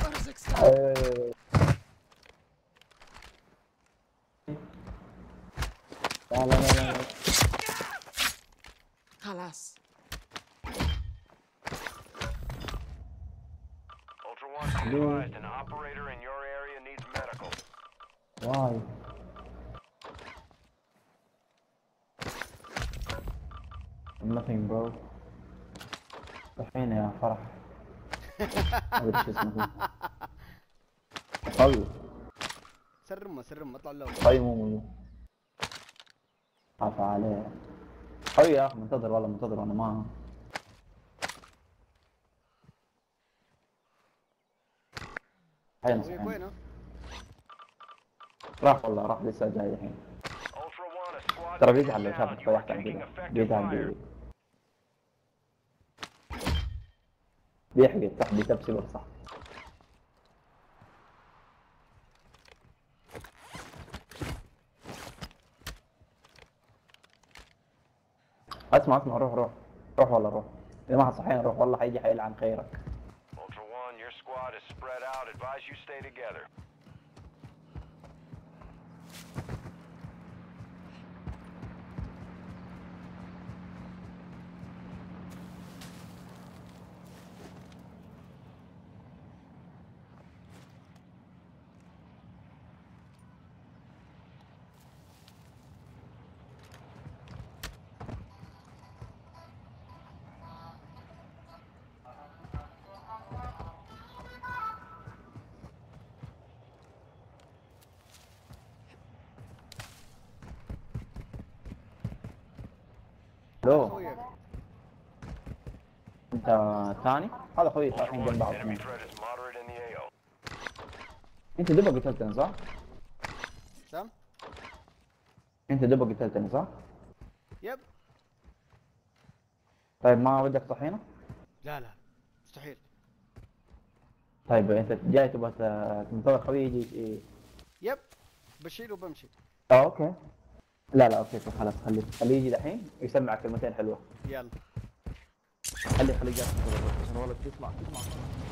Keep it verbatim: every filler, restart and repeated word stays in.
آه. لا لا لا لا خلاص. Ultra One, be advised, an operator in your area needs medical. واي nothing bro. الحين يا فرح ما ادري شو اسمه. قوي سرمه سرمه اطلع له. قوي مو مو عفا عليه. قوي يا اخي منتظر والله منتظر وانا ما حين وين صحيح وينه؟ راح والله راح لسه جاي الحين. Ultra One, a squad ترى mate is بيزعل لو down. شافك You are طيحت عن taking كذا effective بيزعل fire. بي... بيحقد صح بيتبسي صح. اسمع اسمع روح روح روح والله روح اذا ما صحينا روح والله حيجي حيلعن خيرك. Ultra One, your squad is spread out. Advise you stay together. هذا الو خويك. انت ثاني هذا خوي Ultra الحين One, جنب بعض enemy اثنين. threat is moderate in the A O. انت دبا قتلتني صح؟ سام؟ انت دبا قتلتني صح؟ يب. طيب ما ودك تصحينا؟ لا لا مستحيل. طيب انت جاي تبغى ت- تنتظر خوي يجي. يب بشيل وبمشي. اه اوكي. لا لا اوكي طيب خلاص خليه خليه يجي الحين ويسمع كلمتين حلوه. يلا. خليه خليه جالس ينتظر عشان والله تسمع تسمع